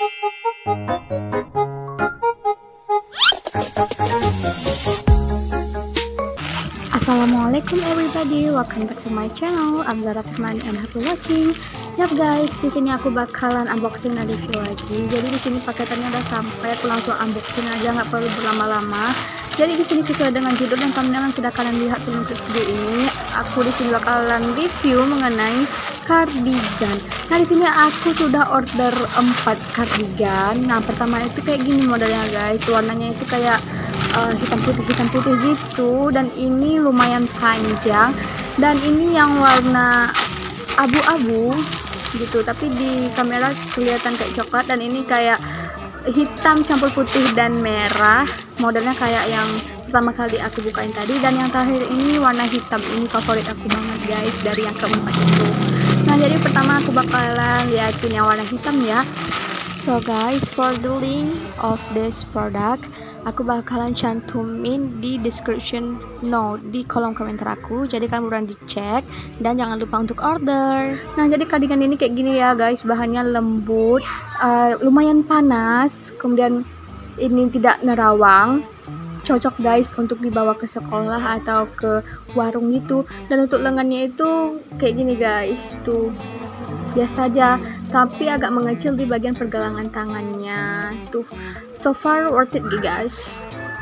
Assalamualaikum everybody, welcome back to my channel. I'm Zara Rahman and happy watching. Yap guys, di sini aku bakalan unboxing review lagi. Jadi di sini paketannya udah sampai, aku langsung unboxing aja, nggak perlu berlama-lama. Jadi di sini sesuai dengan judul dan thumbnail yang sudah kalian lihat sebelum video ini, aku di sini bakalan review mengenai cardigan. Nah di sini aku sudah order 4 cardigan. Nah pertama itu kayak gini modelnya guys, warnanya itu kayak hitam putih gitu, dan ini lumayan panjang, dan ini yang warna abu-abu gitu, tapi di kamera kelihatan kayak coklat, dan ini kayak hitam campur putih dan merah, modelnya kayak yang pertama kali aku bukain tadi. Dan yang terakhir ini warna hitam, ini favorit aku banget guys dari yang keempat itu. Nah jadi pertama aku bakalan liatin yang warna hitam ya. So guys, for the link of this product aku bakalan cantumin di description note di kolom komentar aku, jadi kalian buruan dicek dan jangan lupa untuk order. Nah jadi cardigan ini kayak gini ya guys, bahannya lembut, lumayan panas, kemudian ini tidak nerawang, cocok guys untuk dibawa ke sekolah atau ke warung gitu. Dan untuk lengannya itu kayak gini guys, tuh biasa aja tapi agak mengecil di bagian pergelangan tangannya tuh. So far worth it guys.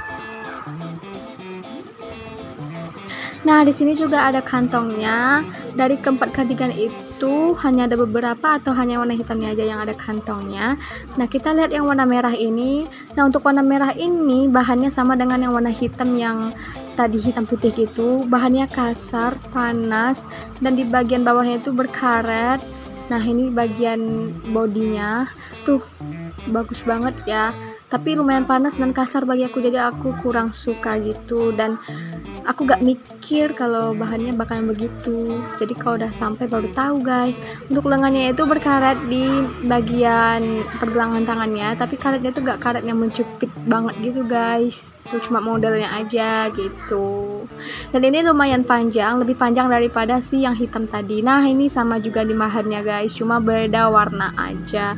Nah di sini juga ada kantongnya. Dari keempat cardigan itu hanya ada beberapa atau hanya warna hitamnya aja yang ada kantongnya. Nah kita lihat yang warna merah ini. Nah untuk warna merah ini bahannya sama dengan yang warna hitam yang tadi, hitam putih gitu. Bahannya kasar, panas, dan di bagian bawahnya itu berkaret. Nah ini bagian bodinya tuh bagus banget ya, tapi lumayan panas dan kasar bagi aku, jadi aku kurang suka gitu, dan aku gak mikir kalau bahannya bakalan begitu. Jadi kalau udah sampai baru tahu guys. Untuk lengannya itu berkaret di bagian pergelangan tangannya, tapi karetnya tuh gak karet yang mencupit banget gitu guys, tuh cuma modelnya aja gitu. Dan ini lumayan panjang, lebih panjang daripada si yang hitam tadi. Nah ini sama juga di bahannya guys, cuma beda warna aja.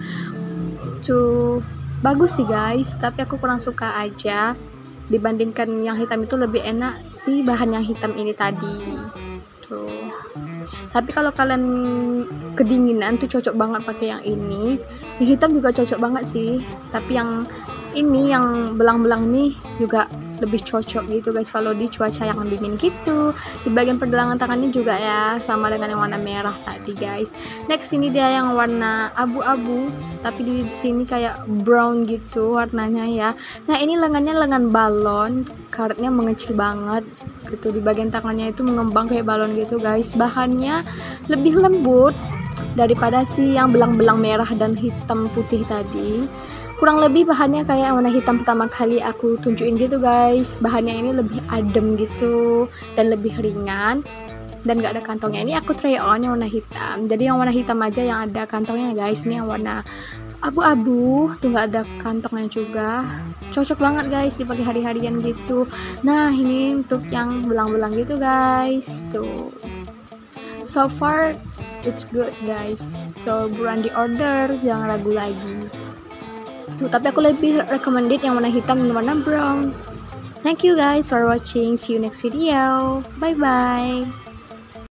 Tuh bagus sih guys, tapi aku kurang suka aja. Dibandingkan yang hitam itu lebih enak sih bahan yang hitam ini tadi tuh. Tapi kalau kalian kedinginan tuh cocok banget pakai yang ini. Yang hitam juga cocok banget sih, tapi yang ini yang belang-belang nih juga lebih cocok gitu guys kalau di cuaca yang dingin gitu. Di bagian pergelangan tangannya juga ya sama dengan yang warna merah tadi guys. Next ini dia yang warna abu-abu, tapi di sini kayak brown gitu warnanya ya. Nah ini lengannya lengan balon, karetnya mengecil banget gitu. Di bagian tangannya itu mengembang kayak balon gitu guys. Bahannya lebih lembut daripada si yang belang-belang merah dan hitam putih tadi. Kurang lebih bahannya kayak warna hitam pertama kali aku tunjukin gitu guys. Bahannya ini lebih adem gitu dan lebih ringan, dan gak ada kantongnya. Ini aku try on yang warna hitam, jadi yang warna hitam aja yang ada kantongnya guys. Ini yang warna abu-abu tuh gak ada kantongnya juga, cocok banget guys dipakai hari-harian gitu. Nah ini untuk yang belang-belang gitu guys tuh. So far it's good guys, so buruan di order, jangan ragu lagi tuh. Tapi aku lebih recommended yang warna hitam dan warna brown. Thank you guys for watching, see you next video, bye bye.